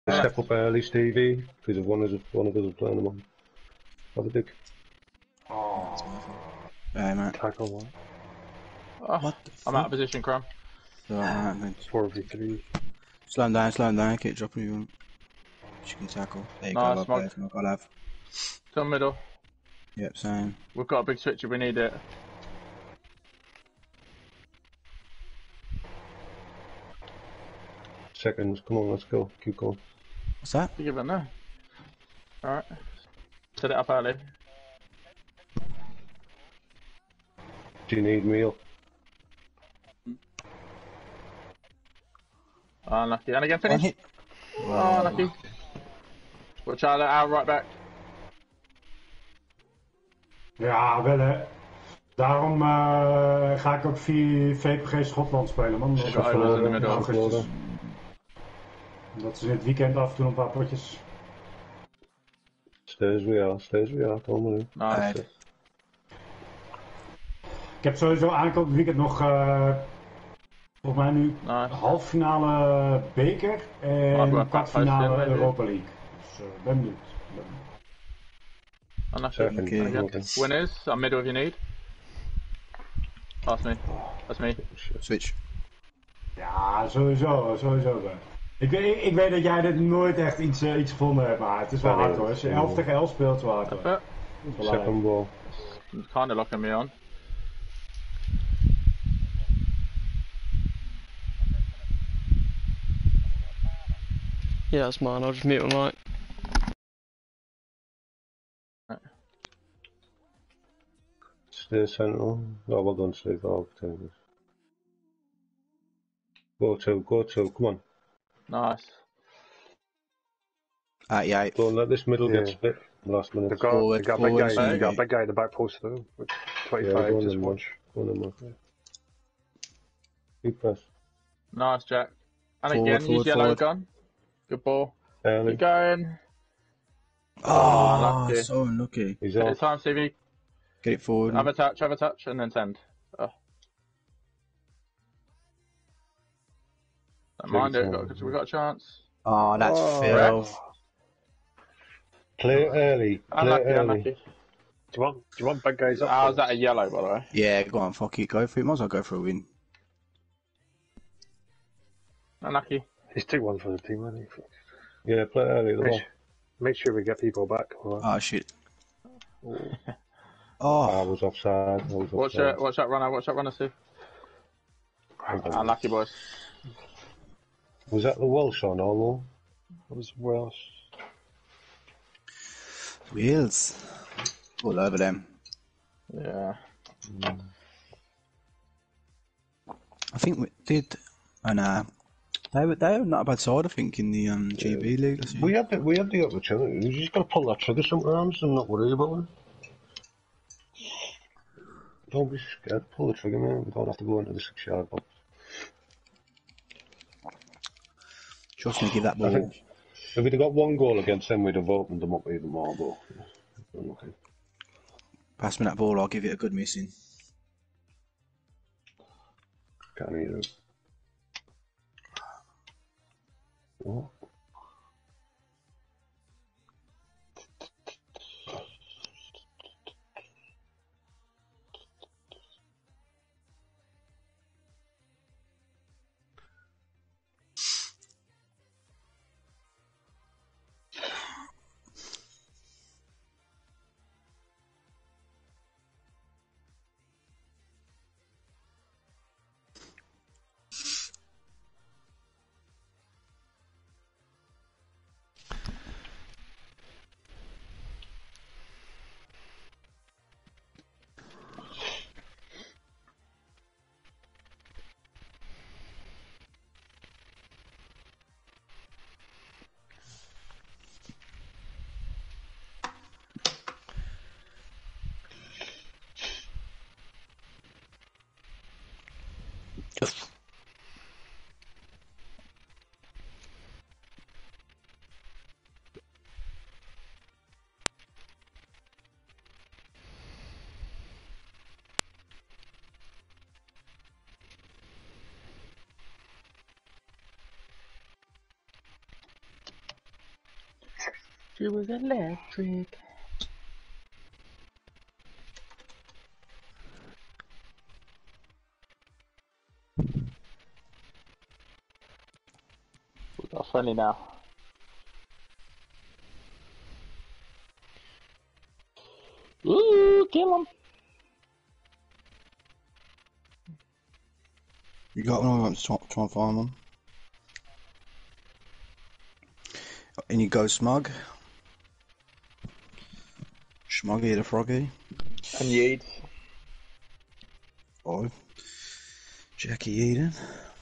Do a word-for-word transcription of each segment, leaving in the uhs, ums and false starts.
Uh, Step up early, Stevie, because if one, is, one of us is playing them on. Have a dig. Oh. Yeah, mate. Tackle one. Oh, What the I'm fuck? out of position, Crum. Alright, thanks. four v three. Slow him down, slow him down, keep dropping you. She can tackle. There you Nice, go, smoke. okay, smoke, I'll have. To the middle. Yep, same. We've got a big switch if we need it. Seconds, come on, let's go. Keep going. What's that? You give it there. Alright. Set it up early. Do you need meal? Unlucky. And again, One finish. hit. Oh, unlucky. Watch out, out right back. Ja, wel hè. Daarom uh, ga ik ook via V P G Schotland spelen, man. Dat is Ja, dat is in de middel. augustus. Dat is in het weekend af en toe een paar potjes. Stay as we are, stay as we are, come on. Nice. Alright. Ik heb sowieso aankomend weekend nog, uh, volgens mij nu, Nice. halffinale beker Oh, en kwartfinale maybe. Europa League. Dus uh, ben benieuwd. Ben benieuwd. Unlucky. Second, Okay. And again. okay. Winners. I'm middle if you need. Pass me. That's me. Switch. Ja, sowieso, sowieso. Wel. Ik weet, ik weet dat jij dit nooit echt iets, uh, iets gevonden hebt, maar het is wel Ja, nee, hard hoor. Als je elf tegen elf speelt, is het wel hard hoor. That's Dat is wel hard. Second ball. it. Kinda locking me on. Yeah, that's mine. I'll just mute my mic. Stay central. No, well done, Steve. Oh, potatoes. Go to, go to, come on. Nice. Ah, yeah. Don't let this middle Yeah. get split. Last minute. They've got, Forward, they've got a big forward, guy. forward. They've got a big guy in the back post though. With Yeah, twenty-five, go on just then, watch. Go on then, man. Keep press. Nice, Jack. And Forward, again, forward, use yellow forward. gun. Good ball. Early. Keep going. Oh, lucky. so unlucky. He's Take your off. time, Stevie. Get it forward. Have a touch, have a touch, and then send. Oh. Don't mind it, got, we got a chance. Oh, that's Oh, Phil. Play it early. Play Unlucky, it early. unlucky. Do you want? Do you want big guys up? How's that a yellow, by the way? Yeah, go on, fuck it, go for it. Might as well go for a win. Unlucky. He's took one for the team, hasn't he? Yeah, play it early. The Make, ball. su- make sure we get people back. All right. Oh, shit. I Oh, was offside. I was Watch offside. that, watch that runner, watch that runner, Steve. Unlucky, boys. Was that the Welsh or no? That was Welsh. wheels. All over them. Yeah. I think we did. And uh, they were they were not a bad side, I think, in the um, G B League. This year. We had the, we had the opportunity. You just got to pull that trigger sometimes and not worry about it. Don't be scared. Pull the trigger, man. We don't have to go into the six yard box. Trust me, give that I ball. think if we'd have got one goal against them, we'd have opened them up even more. But okay. Pass me that ball, I'll give it a good missing. Can't hear it. What? She was electric. We got a friendly now. Ooh, kill him! You got one, I want to try, try and find one. In you go, Smug. Smuggy the Froggy. And Yeats. Five. Jackie Eden.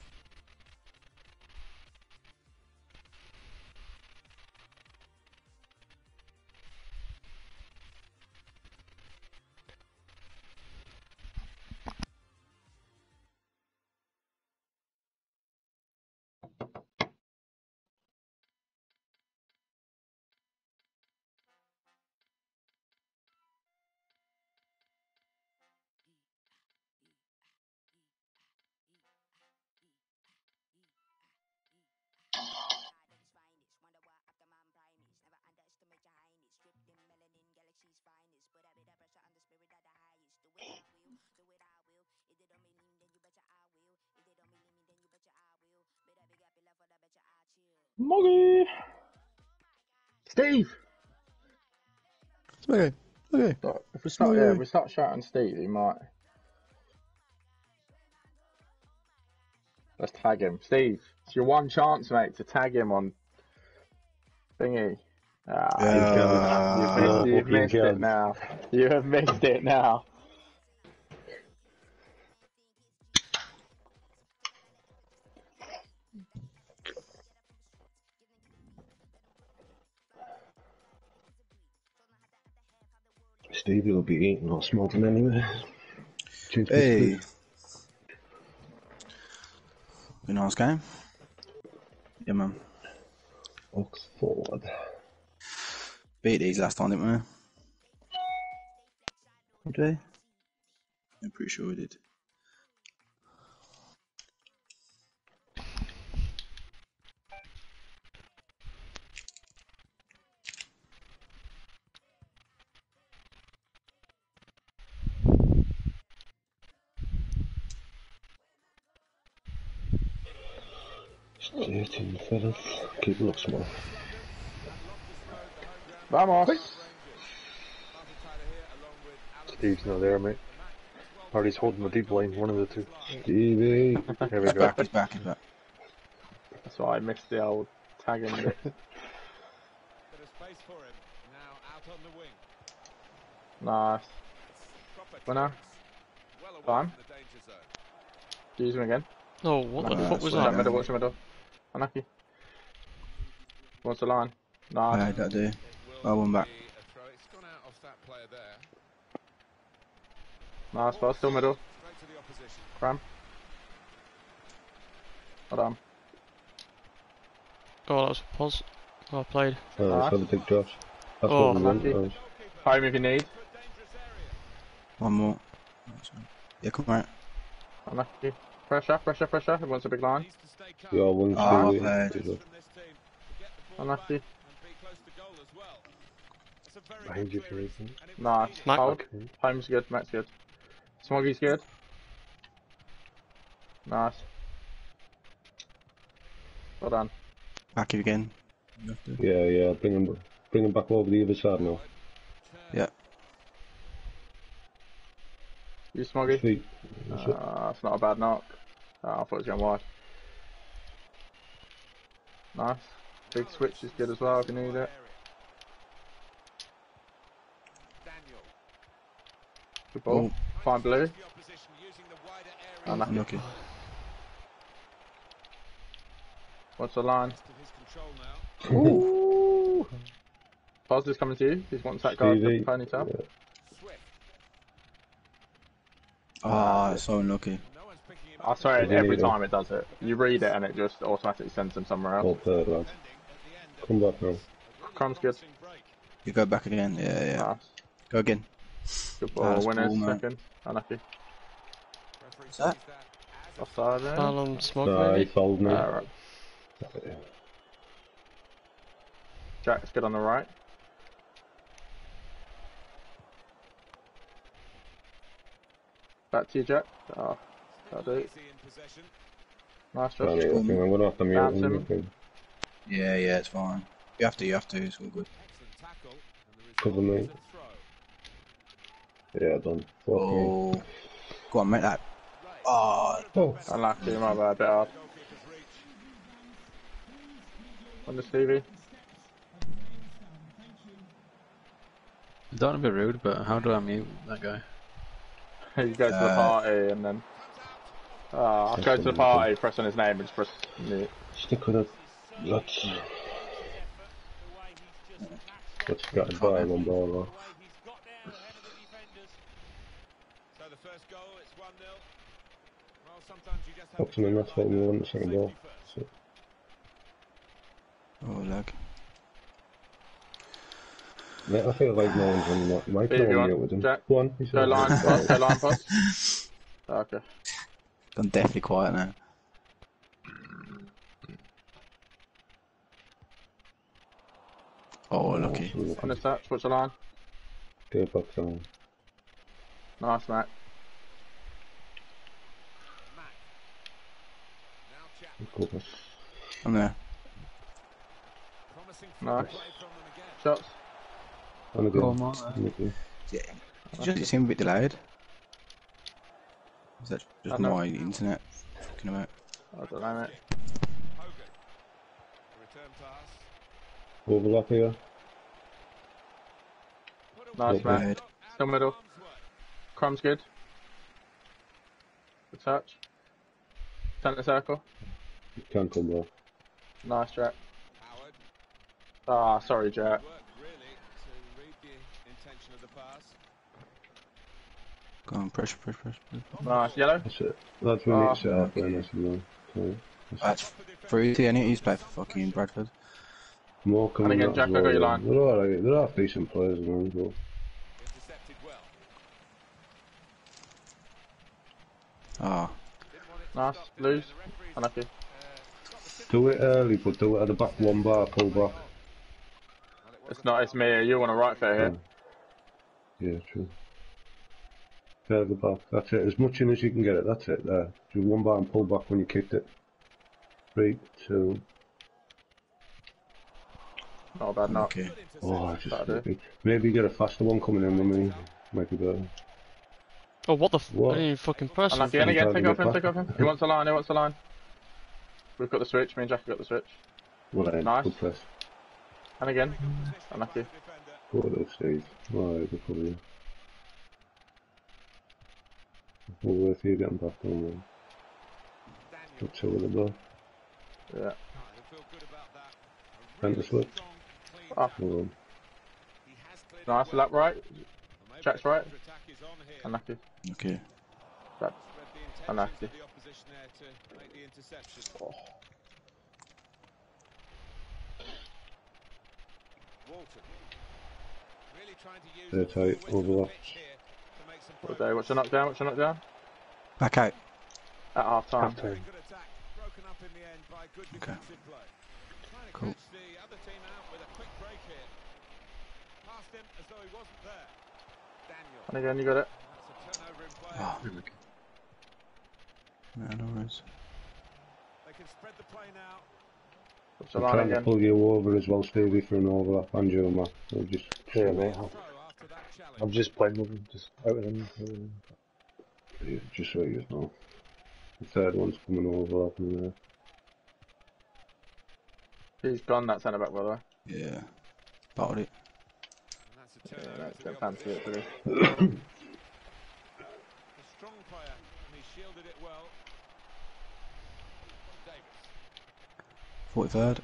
Moggy! Steve! Okay, okay. So if we start, yeah, if we start shouting Steve, he might. Let's tag him. Steve, it's your one chance, mate, to tag him on thingy. Ah, Uh, you've missed, you've missed it now. You have missed it now. Stevie will be eating or smoking anyway. Hey. Been a nice game? Yeah, man. Oxford. Beat these last time, didn't we? Did we? I'm pretty sure we did. Stay tuned, fellas. Keep it up small. Vamos! Steve's not there, mate. Or he's holding the deep line, one of the two. Stevie! There we He's go. back, he's back, he's back. That's why I missed the old tagging bit. Nice. Winner. Time. Use him again. Oh, what the Uh, fuck was swear Watch that? the middle, watch the middle. Unlucky. What's the line? Nice. Alright, that'll do. I won back. Nice, but still middle. Cram. Hold on. Oh, that was pos. Oh, I played. Oh, Nice. that's a big Josh. That's Oh, what we want. lucky. Nice. Home if you need. One more. Yeah, come on. Unlucky. Pressure, pressure, pressure. He wants a big line. Yeah, one, Ah, Stevie. played. Good luck. Unlucky. Behind you, Jason. Nice. Mac. Hold. Okay. Home's good, Mac's good. Smoggy's good. Nice. Well done. Back you again. You have to. Yeah, yeah, bring him, bring him back over the other side now. Yeah. You Smoggy. Feet. That's it. Uh, that's not a bad knock. Oh, I thought it was going wide. Nice. Big switch is good as well if you need it. Good ball. Oh. Fine blue. Unlucky. Unlucky. What's the line? Ooh. Positive's coming to you. He's wants that guy with the Stevie. ponytail. Yeah. Ah, so unlucky. I swear Did you every need it? time it does it. You read it and it just automatically sends him somewhere else. All third, lads. Come back now. Crumb's good. You go back again. Yeah, yeah. Nice. Go again. Good ball. That's Winners cool, man. second. Unlucky. What's that? Offside there. Foul on Smog, Nah, he maybe? fouled me. Uh, right. Jack's good on the right. Back to you, Jack. Oh, that'll do it. Nice, Josh. Funny, I think I'm gonna have to mute Bounce him. him. I think. Yeah, yeah, it's fine. You have to, you have to, it's all good. Cover me. Yeah, done. Fuck me. Oh. Go on, make that. Oh. Oh. Unlucky, my bad, a bit hard. On the Stevie. I don't want to be rude, but how do I mute that guy? You go to the Uh, party and then. Ah, I go to the party, press on his name and just press mute. Stick with it. Let's. Let's get a buy one ball. Boxing in, that's what we want, the second ball. So. Oh, lag. Mate, I feel like no one's on that mic. Here, No you one want? with him. Jack? Go on. He Go said- line pass, go line pass. Okay. Gone deathly quiet now. Oh, lucky. On the touch, what's the line? Go back down. Nice, mate. Go back. I'm there. Nice. Shots. And again. Go on, Mark. Nicky. Yeah. It just seemed a bit delayed. Is that I just know. my internet fucking about? I don't know, mate. Overlap here. Nice, Not mate. bad. Still middle. Crumb's good. Good touch. Centre circle. You can come back. Nice, Jack. Ah, sorry, Jack. Go on, pressure, pressure, pressure. pressure. Nice, yellow. That's it. That's when Ah. it's set up there, nice and low. So, That's fruity, and he's played for fucking Bradford. more coming And again, out Jack, as I got your well. line. They're alright, they're half decent players, man, but Ah, Nice. Lose. Unlucky. do it early, but do it at the back one bar, pull back. It's not, it's me. You want a right foot here. Yeah, true. There, the back. That's it. As much in as you can get it. That's it. There. Do one bar and pull back when you kicked it. Three, two. Not bad, not. okay. Oh, I just That'll do. maybe, maybe get a faster one coming in than me. Might be better. Oh, what the f- What? I didn't even fucking press Unlucky. anything. And again, Trying to take off get him, back. take off him. He wants a line, he wants a line. We've got the switch. Me and Jack have got the switch. Well, then, Nice. good press. And again. Unlucky. Go to those Steve. Alright, good for you. Well, worth you getting back on then. Got two in the ball. Yeah. Bent the switch. Oh, Hold on. nice. Lap right. Jack's right. Unlucky. Okay. Jack. Unlucky. Oh. They're tight. Overlap. What day? What's the knockdown? What's the knockdown? Back out. At half time. Half time. Okay. Cool. And again, you got it. Oh. Yeah, no worries. What's the I'm line trying to again? pull you over as well, Stevie, for an overlap. And you, Matt. We'll just. Yeah, mate. I'm just playing with him, just out of him. Yeah, just so you know. The third one's coming over up in there. He's gone, that centre back, by the way. Yeah. Bottled it. Yeah, that's don't fancy it, do we? forty-third.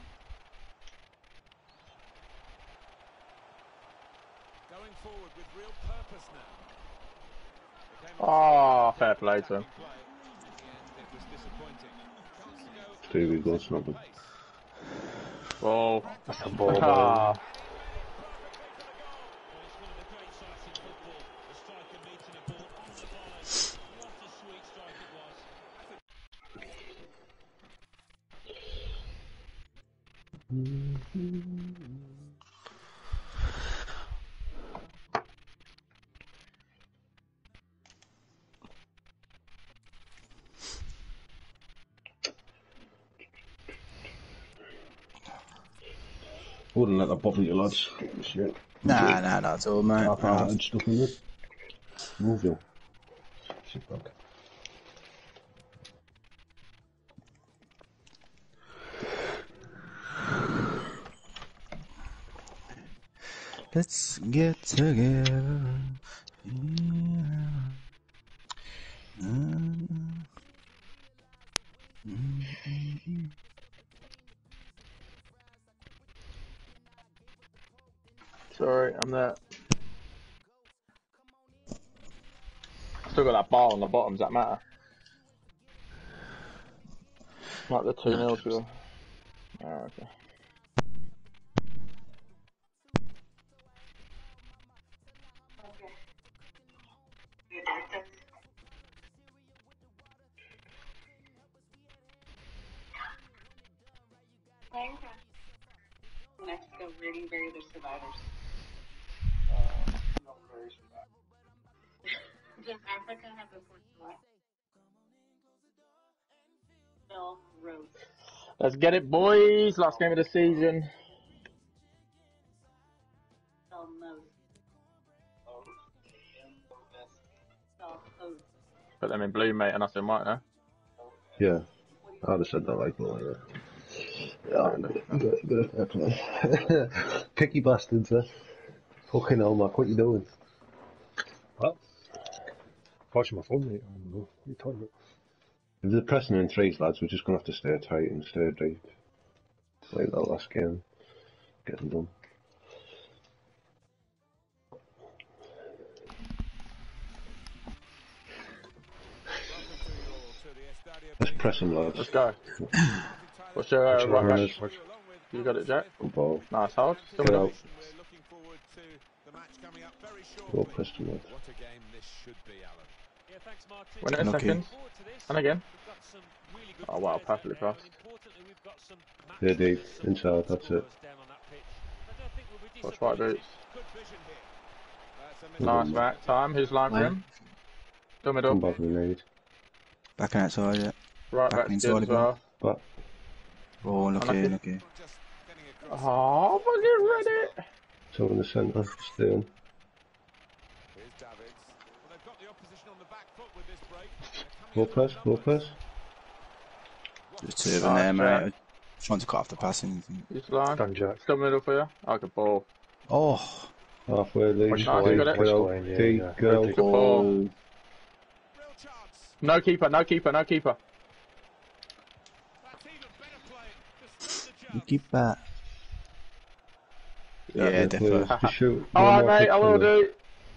Oh, fair play to him. Stevie goes snubbing. Ball. That's a ball, Ah. man. wouldn't let that bother you, lads. Shit. Nah, nah, nah, it's all, mate. Half-hearted stuff in it. Move you. Sit back. Let's get together. Yeah. Sorry, I'm there. Still got that bar on the bottom, does that matter? Like the two nil score. Oh, okay. Mexico really bury their survivors. Does Africa have a port what? Bill Rose. Let's get it, boys. Last game of the season. Bill Mose. Bill Mose. Put them in blue, mate, and us in white, no? Yeah. I'd have said that like that. Yeah, good, good, fair play. Picky bastards, eh? Fucking hell, Mark, what you doing? What? Watching my phone, mate. I don't know. What are you talking about? If they're pressing in threes, lads, we're just going to have to stay tight and stay deep. Like that last game. Get them done. Let's press them, lads. Let's go. What's your uh, right runners? back? You got it, Jack? Good ball. Nice hold. Still Get middle. out. Go press them, lads. Win it in Okay. seconds. And again. Oh wow, perfectly passed. They're deep. Inside, that's it. Watch right boots. Nice, Matt. Time. Who's line for him? Still Come middle. back when we need. Back outside, yeah. Right Back back's inside good as again. well. Back. Oh, lucky, Unlucky. lucky. Oh, fucking read it. Two in the centre. Stay in. Go press, go press. There's two of them Nice, there, Jack. mate. Trying to cut off the passing. Who's line? Done, Jack. Still middle for you. Oh, good ball. Oh, Halfway lead. Watch Nice, the you lane, got it. watch the Go, lane, yeah, deep, yeah. go. Very deep. Good ball. oh. No keeper, no keeper, no keeper. You keep that. Yeah, Yeah, definitely. please, just shoot. One Alright, more mate, kick I from will there. do.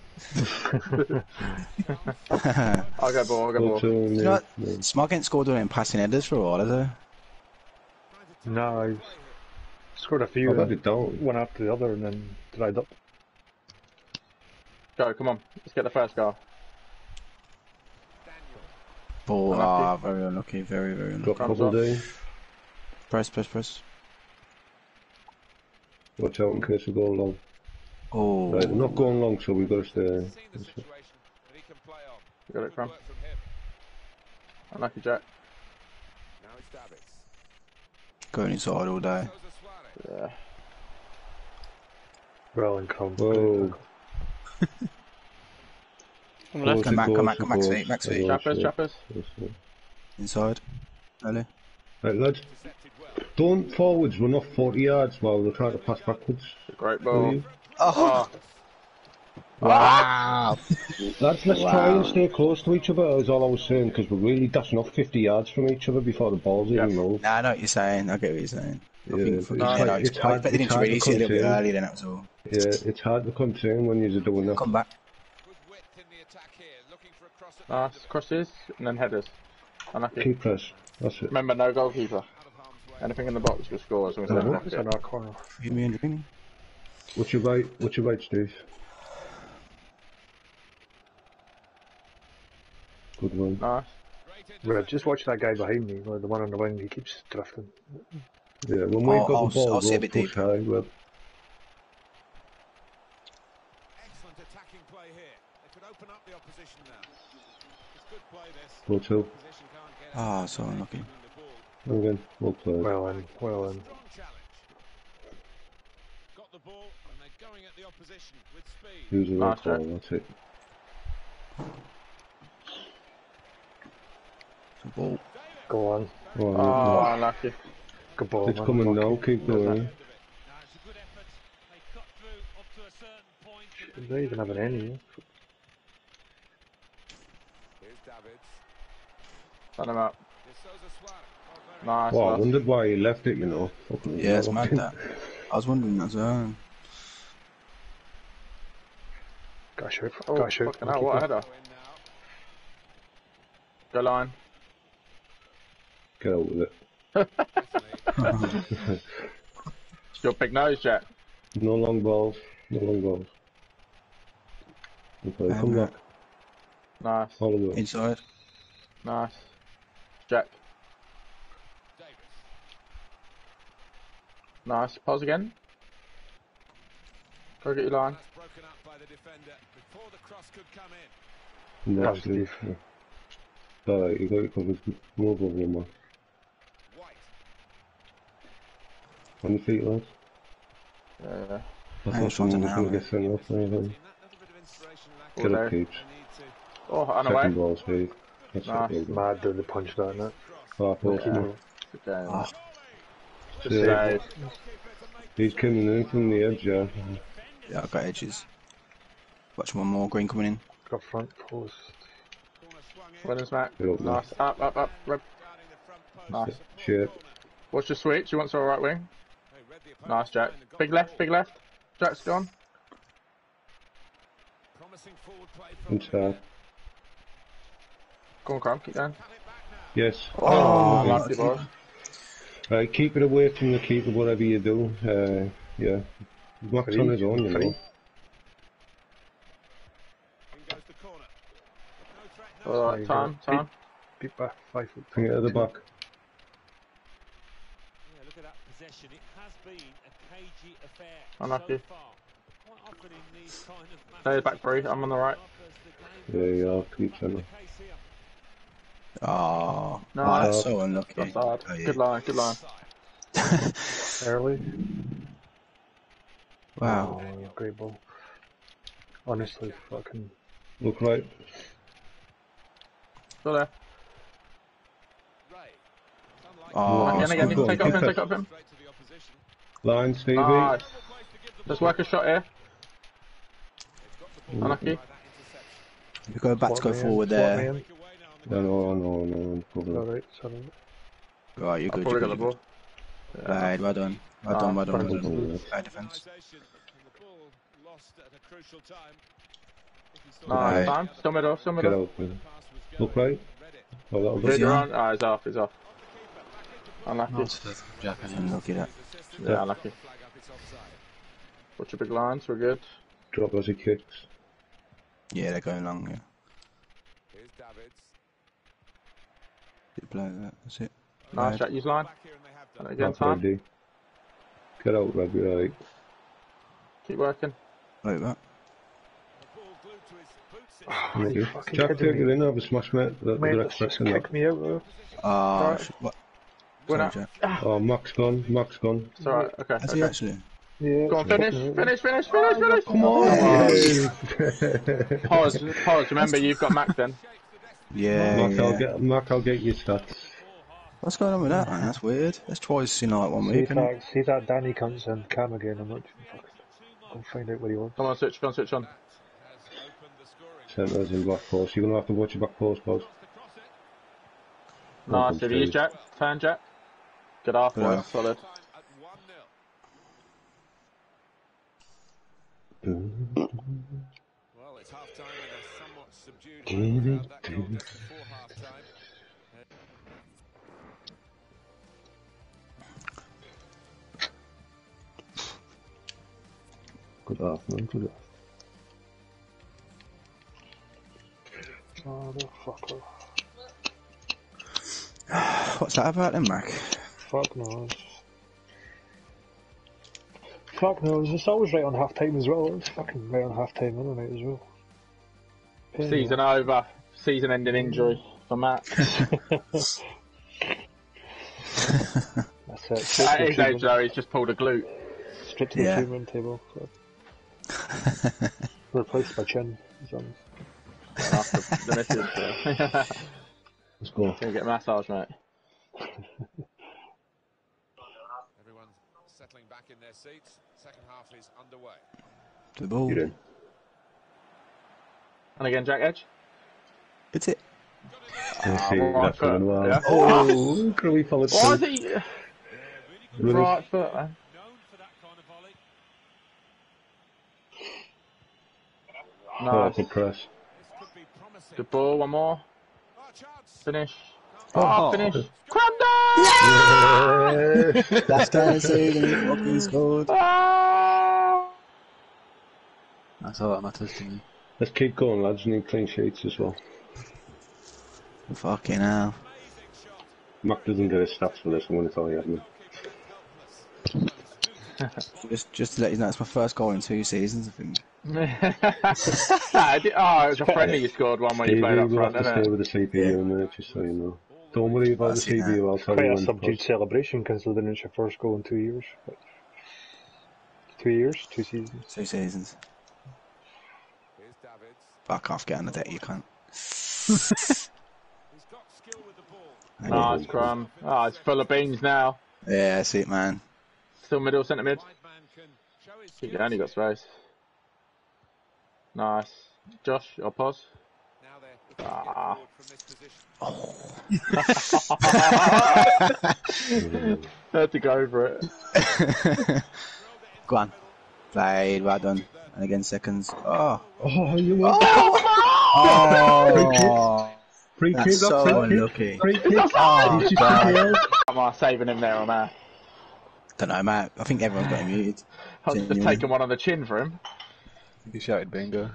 I'll go ball, I'll go Go ball. two in You the- know what? no. Smog ain't scored in passing headers for a while, has he? No, I scored a few. I've had and it down. One after the other and then dried up. Go, come on. Let's get the first goal. Oh, Unlucky. ah, very unlucky, very, very unlucky. Drop Comes double up. D. Press, press, press. Watch out in case we go long. Oh, Right, we're not going long, so we've got to stay in. You got it from? Unlucky, Jack. going inside all day. Yeah. Well and calm. Whoa. I'm left. Come back, Close, come back, come back, close, sweet, back, sweet. close, Trappers, yeah. trappers. Close, yeah. Inside. Early. Right, lads. Don't forwards run off forty yards while they're trying to pass backwards. Great Will ball. you? Oh, Oh, wow. Lads, let's Wow. try and stay close to each other, is all I was saying, because we're really dashing off fifty yards from each other before the ball's Yep. even moved. Nah, I know what you're saying. I get what you're saying. I Yeah, think it's for, hard- yeah, no, it's it's, I hard- expected him it's to hard to release it a little bit contain. early, then that was all. Yeah, it's hard to contain when you're doing that. Come back. nice. Crosses and then headers. Unlucky. Keep press. That's it. Remember, no goalkeeper. Anything in the box will score as long as they Uh-huh. don't knock It's it. in our corner. Give me and Dreamy. What's your right? What's your right, Steve? Good one. Nice. Red, just watch that guy behind me, the one on the wing, he keeps drifting. Yeah, when we've Oh, got I'll- the ball, I'll see a we'll bit push deep. high. Well, Excellent attacking play here. They could open up the opposition now. It's good play this. go two. Opposition can't get Ah, so unlucky. Again, well played. Well in, well in. strong challenge. the ball and they're going at the opposition with speed. Use the right Nice, Jack. call, that's it. The ball. Go on. Oh, Oh, unlucky. Good ball, it's man. coming Lucky. now, keep going. Now it's a good effort. They cut through up to a certain point. and They don't even have an any. Here's Davids. Turn him up. De Sousa Suarez. Oh, very Nice. Oh, I lad. wondered why he left it, you know. Fucking Yeah, it's hell. mad that. I was wondering as well. Gotta shoot. Oh, Gotta shoot. fucking hell, what a header. Go in now. Go line. Get out with it. Definitely. It's your big nose, Jack. No long balls. No long balls. Okay, Um, come back. Nice. All the way. Inside. Nice. Jack. Davis. Nice. Pause again. Go get your line. That's broken up by the defender before the cross could come in. Next Positive. is. Alright, you got your covers. No problem, man. White. On your feet, lads. Yeah, yeah. I Hang thought on, someone was now, going to mate. get sent off there. Then. That little bit of inspiration lacking. Get Well, up, there. Keeps. They need to Oh, on Second away. ball speed. That's Nice. it, there you go. Mad doing the punch down that. Half post, Yeah. man. Good game. Ah. Just Yeah. save. He's coming in from the edge, yeah. Yeah, I got edges. Watch one more. Green coming in. Got front post. corner swung in. Winners, Matt. Get up, man. Nice. Up, up, up. Reb. Guarding the front Nice. post. Shit. What's your switch? You want to right wing? They read the opponent's Nice, Jack. mind and got Big the left, ball. big left. Jack's gone. Promising forward play from them Inside. again. Go on, Cram. Keep going. Cut it back now. Yes. Oh, okay. lucky boy. Right, keep it away from the keeper, whatever you do. Uh, yeah. Max on his own, you know. In goes the corner. No threat, no All right, time, time. Deep back, five foot. Bring it to the back. Yeah, look at that possession. It has been a cagey affair Unlucky. so far. Quite often in these kind of Stay back three. I'm on the right. Yeah, yeah, keep sending. Oh, No, oh, that's no. so unlucky. That's hard. Oh, yeah. Good line, good line. Early. Wow. Oh, great ball. Honestly, fucking. Look right. Still there. Ray. It's unlikely. Oh, again, it's again. good Take goal. off him, take off him. Straight to the opposition. Line, Stevie. Nice. Place to give the Just ball. work a shot here. They've got the ball Unlucky. by that interception. If you go back to Swat go me in, forward swat there. me in. Break away now on the No, no, no, no. Cover it. Alright, sorry. Right, you're I've good. probably You're got the good. ball. Right, well done. Well Ah, done, well done, well thanks. done. Bad defence. organisation, and the ball lost at a crucial time. If he still Nice, Right. time. Still middle, still Get middle. out, man. pass was Look going, right. read it. Oh, that'll Good, do. you're Yeah. on. Ah, he's off, he's off. Unlucky. Jack, I didn't look at that. Yeah, unlucky. Flag up, it's offside. Watch your big lines, we're good. Drop as he kicks. Yeah, they're going long, yeah. Here's Davids. Good play, that. That's it. Nice, Right. Jack, use line. Back here and they have And done. again, Back time. ready. Get out, Robbie, right. Keep working. Like that. The ball glued to his boots. It's Thank you. fucking Jack, kidding take me. it in, have a smash, mate. That, Mate, they're that's just expecting that. kicked me out though. Ah, Alright. sh- what? Winner. Sorry, Jack. Oh, Max gone, Max gone. It's alright, okay. Has he okay. actually? Yeah. Go on, finish, finish, finish, finish, finish. Come on! Pause, pause. Remember, you've got Mac then. Yeah, Mac, I'll yeah. get, Mac, I'll get your stats. What's going on with that, man? That's weird. That's twice in like one See week, if isn't it? that, see if that Danny comes and Cam again. I'm not fucking. Go find out what he wants. Come on, switch, come on, switch on. has opened the scoring. Centres in back post. You're going to have to watch your back post, boss. Nice, if you use Jack. Turn, Jack. Good half, Yeah. boys. Solid. Time at one nil. Well, it's half time and a somewhat subdued home crowd. That goal just before half time. Good half, man. Good half. Oh, the fucker. What's that about then, Mac? Fuck knows. Fuck knows. It's always right on half time as well. It's fucking right on half time, isn't it, as well? Pain Season over. Season ending injury for Matt. That's it. At his age, though, he's just pulled a glute. split to the Yeah. two-man table. So. Replaced by Chen. He's on. After the missus. So. Let's go. Gonna get a massage, mate. Everyone's settling back in their seats. Second half is underway. To the ball. You're in. And again, Jack Edge. It's it. I see right that foot, coming well. yeah. Oh, Curly followed Why is through. he Really? right foot? Man. Known for that kind of volley. Oh, Nice. good press. This could be promising. Good ball. One more. Oh, chance. Finish. Oh, Oh, finish. Yeah. Last time I say he fucking scored. Ah! That's all that matters to me. Let's keep going, lads. We need clean sheets as well. Fucking hell. Mac doesn't get his stats for this, I'm going to tell you, hasn't he? Just, just to let you know, it's my first goal in two seasons, I think. Nah, I did- oh, it was a friendly you scored one where you Stevie, played up we'll front, have to isn't stay it? with the C P U, mate, just so you know. Don't worry about That's the it C P U, now. I'll tell Quite you a when. subdued celebration considering it's your first goal in two years. But two years, two seasons. Two seasons. Here's Davids. Fuck off, get on the deck, you can't. He's got skill with the ball. Nice, Crumb. Oh, it's full of beans now. Yeah, that's it, man. Still middle, centre mid. Wide man can show his Keep skills. going, you got space. Nice. Josh, your pause. Now they're looking to get Ah. forward from this position. Had to go over it. Go on. Played, well done. And again, seconds. Oh. Oh, you were. Oh. Free kick, That's up, so free kick. unlucky. Free kick. Oh, He's just God. here. Am I saving him there or not? Don't know, mate. I think everyone's got him muted. I was just Genuinely. taking one on the chin for him. He shouted bingo.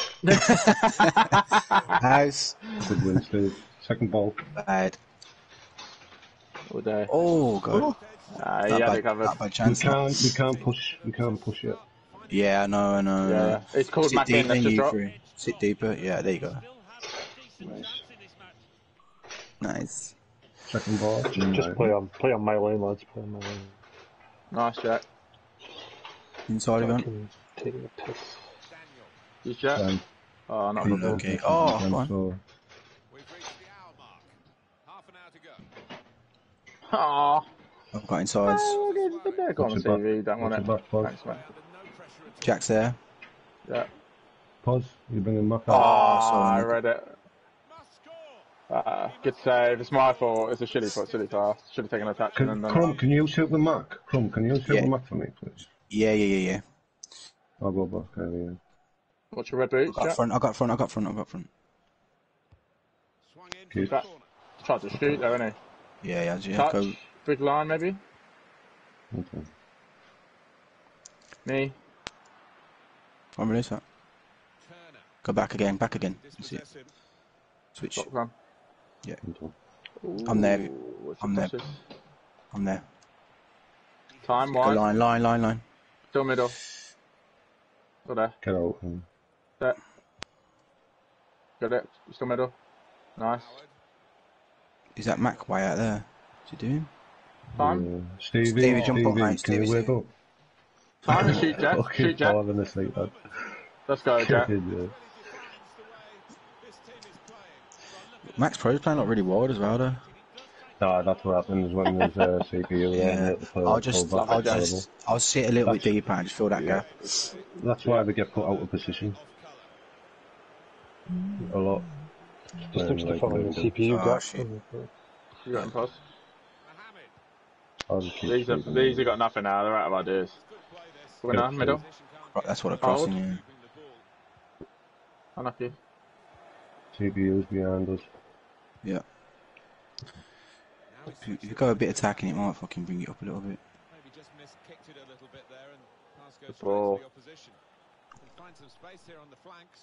House. Good win, Steve. Second ball. Bad. All day. Oh, God. Ah, he Not had bad, it covered. not bad We chance. can't, we can't push, we can't push it. Yeah, I know, I know. I Yeah, know. yeah. It's called Sit Mac in, deeper let's than just you drop. three. Sit deeper. Yeah, there you go. Still has a decent Nice. chance in this match. Nice. Second ball. Just play on, play on my lane, lads. Play on my lane. Nice, Jack. Inside again. Fucking taking a piss. You Jack? Um, Oh, not a good ball. Okay. Oh, come on. so, We've reached the hour mark. Half an hour to go. Oh, I've got insides. oh good, there, go on What's the your T V, don't want what's it. your back, Pog? Thanks, mate. Jack's there. Yeah. Pause. You bringing Mac Oh, out? Oh, sorry. I read it. Must score. Uh, good save. It's my fault. It's a shitty foot, silly pass. Should have taken a touch and Can, then. Crumb, can you shoot with Mac? Crumb, can you shoot Yeah. with Mac for me, please? Yeah, yeah, yeah, yeah. I'll go back there, yeah. What's your red I boots, got Jack? front, I got front, I got front, I got front. Swung in Good. from the corner. Tried to shoot there, innit? Yeah, yeah, yeah. Touch. Go. Big line, maybe? Okay. Me. One release that. Turner. Go back again, back again. That's it. Dispossess him. Switch. Top run. Okay. I'm there. Ooh, what's I'm the there. crosses? I'm there. Time Go wide. line, line, line, line. Still middle. Still there. Get out. Um, There. Got it. Still middle. Nice. Howard. Is that Mac way out there? What's he doing? Time. yeah. Stevie, Stevie, jump up, Stevie, mate. can you Stevie, wake up? Time to shoot, Jack. Fucking Shoot, Jack. falling asleep, lad. Let's go, Jack. Yeah. This team is playing. Max Pro's playing like really wide as well, though. Nah, that's what happens when there's a C P U Yeah. there. the I'll just, pull back I'll is horrible. just, I'll sit a little bit That's- deeper and just fill that yeah. gap. That's why they get put out of position a lot. Just Playing looks to like follow the middle. C P U Oh, gap. shit. You got him, pause. Mohammed. I'll just keep These, are, shooting. these have got nothing now. They're out of ideas. Winner, Yeah. middle. Right, that's what I'm crossing, yeah. Unlucky. C P U's behind us. Yeah. If you, if you go a bit attacking, it might fucking bring it up a little bit. Maybe just missed, kicked it a little bit there, and pass goes Good straight ball. to the opposition. Can find some space here on the flanks.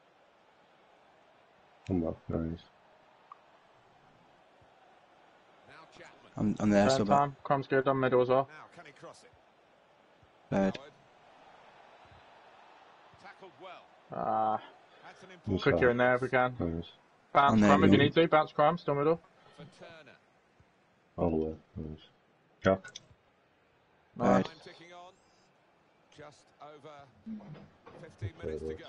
Come back, nice. Now Chapman. I'm, I'm there, Turn so bad. time. Crumb's good on middle as well. Now can he cross it? Bad. Howard. Tackled well. Ah, That's an Yes, important sir. quicker in there if we can. Nice. Bounce On there, Crumb if you yeah. need to. Bounce Crumb, still middle. for Turner. All the way. Nice. Jack. Nice. Bad. Time ticking on. Just over fifteen minutes to go.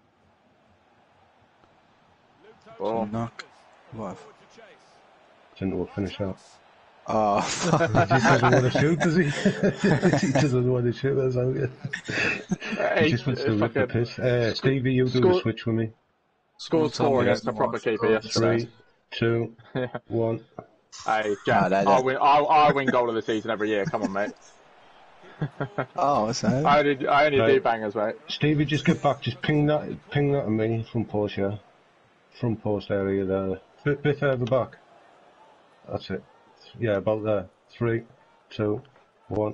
Oh. Knock. What? Didn't know finish out. Oh, He just doesn't want to shoot, does he? He doesn't want to shoot, that's how it is. He just wants to rip the piss. Uh, Stevie, you do Score- the switch with me. Scored four against a proper keeper yesterday. Three, two, one. Hey, Jack, No, no, no. I'll win. I'll, I'll win goal of the season every year. Come on, mate. oh, what's that? I only, I only Right. do bangers, mate. Stevie, just get back. Just ping that, ping that to me from post, yeah. From post area there. Bit, bit further back. That's it. Yeah, about there. Three, two, one.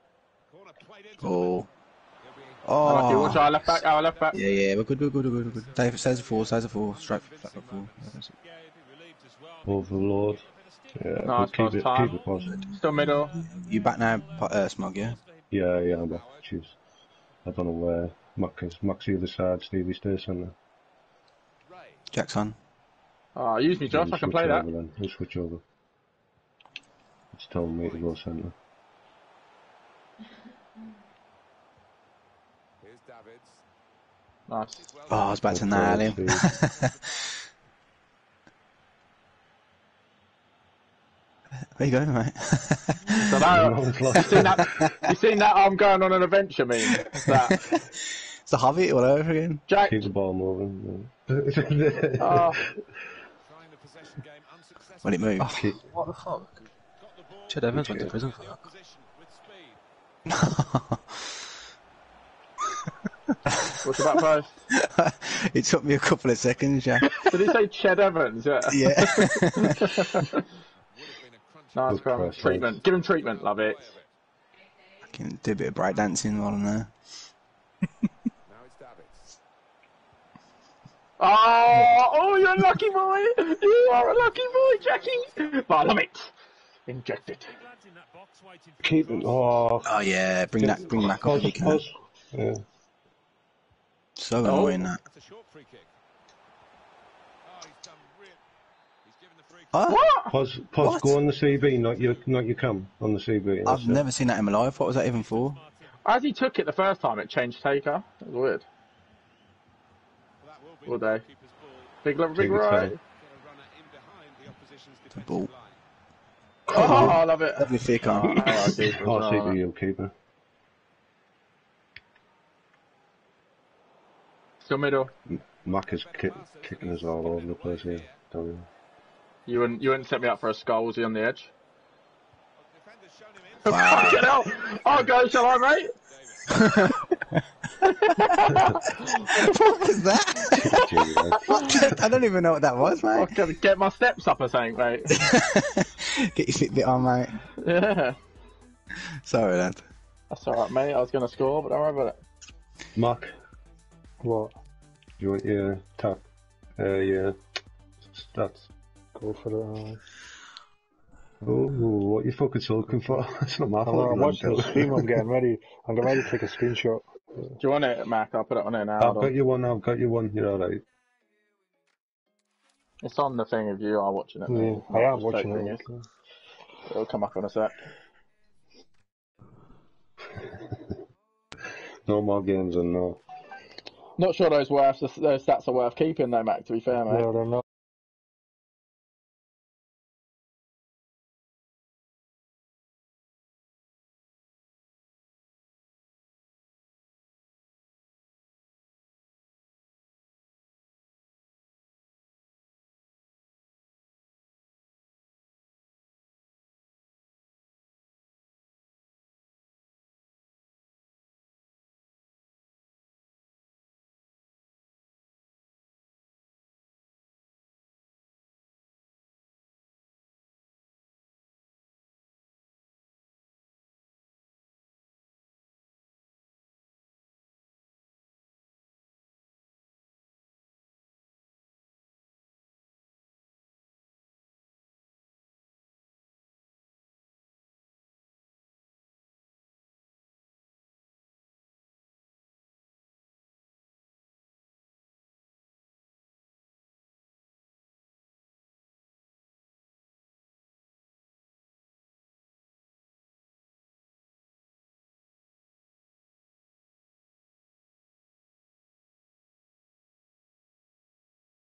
Oh. Unlucky. Oh. Watch our left back. Our left back. Yeah, yeah, we're good, we're good, we're good, we're good. Dave says a four, says a four, straight back up four. Overlord. Yeah, Nice, keep nice it, time. keep it positive. Still middle. You back now, uh, Smug, yeah? Yeah, yeah, I'm back. Jeez. I don't know where Mac is. Mac's the other side, Stevie stays centre. Jackson. Oh, use me, Josh. I can play that. Then. We'll switch over. It's telling me to go centre. Here's Davids. Nice. Oh, I was about to nail him. Where you going, mate? So that, you seen that? You seen that? I'm going on an adventure meme. That. It's the Hobbit all over again. Jack. Keep the ball moving. Oh. When it moves. Oh, what the fuck? Chad Evans went to prison for that. What's about post? It took me a couple of seconds, Jack. Did he say Ched Evans? Yeah. Yeah. Nice crumb. Treatment. Give him treatment. Love it. I can do a bit of break dancing while I'm there. Oh, oh, you're a lucky boy. You are a lucky boy, Jackie. But I love it. Inject it. Keep it. Oh, Oh yeah, bring that, bring Mac up if you can. pause. Yeah. So annoying that. Huh? What? Pause, pause, What? go on the C B, not your, not your cam, on the C B. I've never seen that in my life. What was that even for? As he took it the first time, it changed taker. It was weird. Would they? Big left, big Take your right. time. The ball. Oh, I love it. Lovely thick Oh, arm. I like it. Oh, C B, you keeper. Still middle. Mac is kick, kicking us all over the place here. Don't you? You wouldn't, you wouldn't set me up for a skull, was he on the edge? Wow. Fucking hell! I'll go, shall I, mate? What was that? I don't even know what that was, I'll mate. get, get my steps up, I think, mate. Get your Fitbit on, mate. Yeah. Sorry, lad. That's alright, mate. I was going to score, but don't worry about it. Mac, What? you want your tap? Uh, yeah. Stats. Go for it. Uh, Oh, what you fucking looking for? It's not my I'm, fault. I'm watching the stream. I'm getting ready. I'm getting ready to take a screenshot. Do you want it, Mac? I'll put it on there now. I've Hold got on. you one, I've got you one, you're alright. It's on the thing if you are watching it. Yeah, mate. I am Just watching take it. things. It'll come up in a sec. No more games and no. Not sure those worth those stats are worth keeping though, Mac. To be fair, mate. No, they're not.